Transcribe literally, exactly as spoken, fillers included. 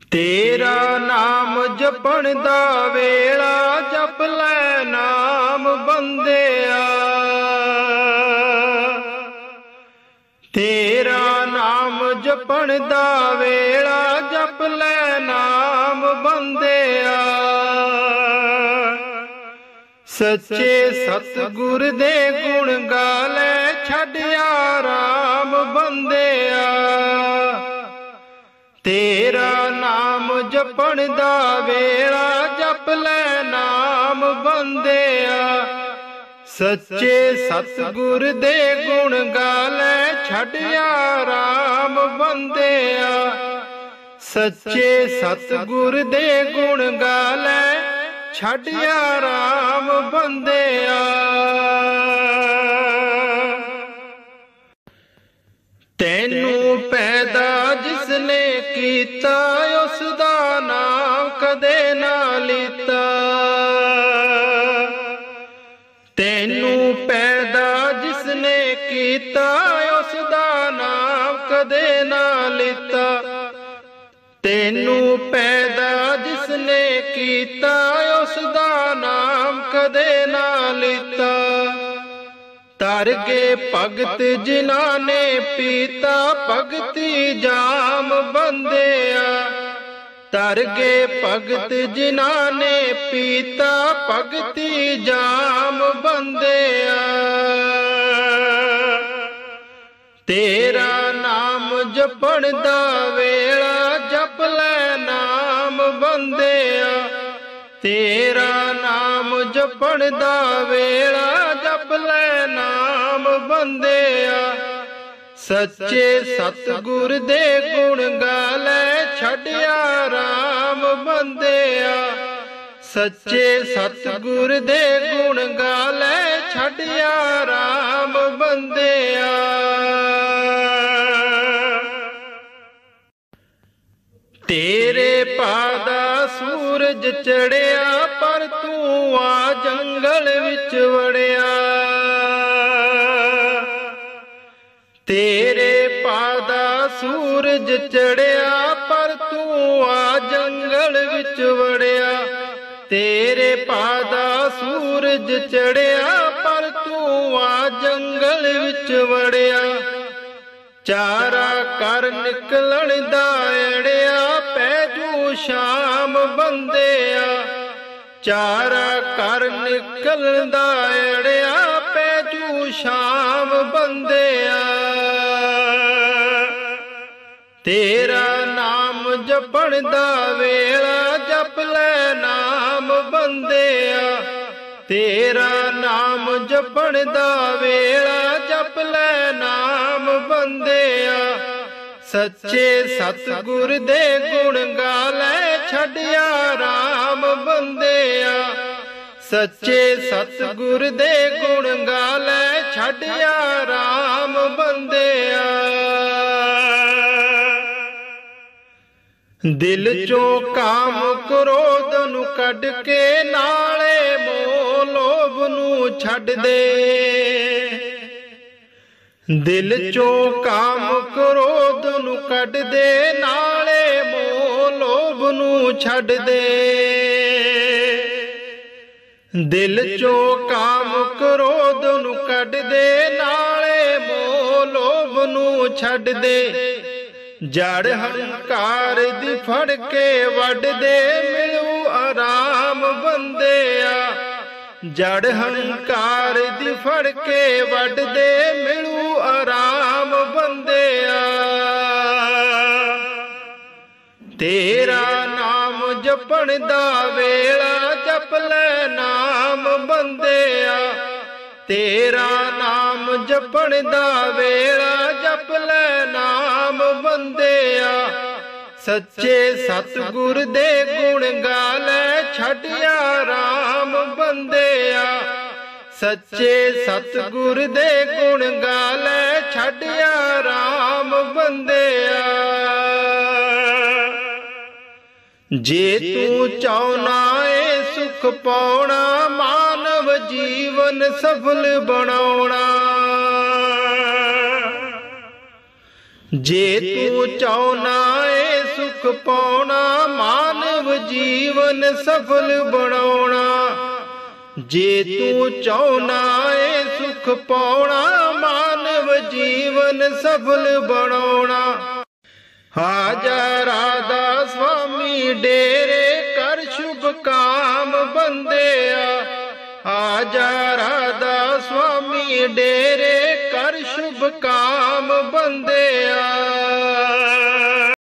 तेरा नाम जपण दा वेला जप लै नाम बंदिया। तेरा नाम जपण दा वेला जप लै नाम बंदिया। सच्चे सतगुर दे गुण गाले छड्या राम बंदिया। तेरा नाम जपण दा वेला जप लै नाम बंदिया। सच्चे सतगुर दे गुण गाले छड्या राम बंदिया। सच्चे सतगुर दे गुण गाले छड्या राम बंदिया। तैनू पैदा जिसने कीता उसदा नाम कदे ना लीता। तैनू पैदा जिसने कीता उसदा नाम कदे ना लीता। तैनू पैदा जिसने कीता उसदा नाम कदे ना लीता। तर के भगत जिन्हां ने पीता भगती जाम बंदिया। तर के भगत जिन्हां ने पीता भगती जाम बंदिया। तेरा नाम जपण दा वेला जप लै नाम बंदिया। तेरा नाम जपण दा वेला जप लै नाम बंदिया। सच्चे सतगुर दे गुण गाले छड्या राम बंदिया। सच्चे सतगुर दे गुण गाले छड्या राम बंदिया। तेरे पादा सूरज चढ़िया पर तू आ जंगल विच वड़िया। तेरे पादा सूरज चढ़िया पर तू आ जंगल विच वड़िया। तेरे पादा सूरज चढ़िया पर तू आ जंगल विच वड़िया। चारा कर निकलण दा अड़िया पैजू शाम बंदिया। चारा कर निकलण दा अड़िया पैजू शाम बंदिया। तेरा नाम जपण दा वेला जप लै नाम बंदिया। तेरा नाम जपण दा वेला जप लै नाम बंदिया। सच्चे सतगुर दे गुण गाले छड्या राम बंदिया। सच्चे सतगुर दे गुण गाले छड्या राम बंदिया। दिल चों काम क्रोध नू कढ के नाले मोह लोभ नू छड्ड दे। दिल चों काम क्रोध नू कढ दे नाले मोह लोभ नू छड्ड दे। दिल चों काम क्रोध नू कढ दे नाले मोह लोभ नू छड्ड दे। जड़ हंकार दी फड़ के वड दे मिलू आराम बंदिया। जड़ हंकार दी फड़ के वड दे मिलू आराम बंदिया। तेरा नाम जपण दा वेला जप लै नाम बंदिया। तेरा नाम जपण दा वेला जप लै नाम बंदिया। सच्चे सतगुर दे गुण गाले छड्या राम बंदिया। सच्चे सतगुर दे गुण गाले छड्या राम बंदिया। जे तू चाहना है सुख पाउना मानव जीवन सफल बनाउना। जे तू चाहना है सुख पाउना, मानव जीवन सफल बनाउना। जे तू चाहना है सुख पाउना, मानव जीवन सफल बनाउना। आजा राधा स्वामी डेरे कर शुभ काम बंदिया। आजा राधा स्वामी डेरे कर शुभ काम बंदिया।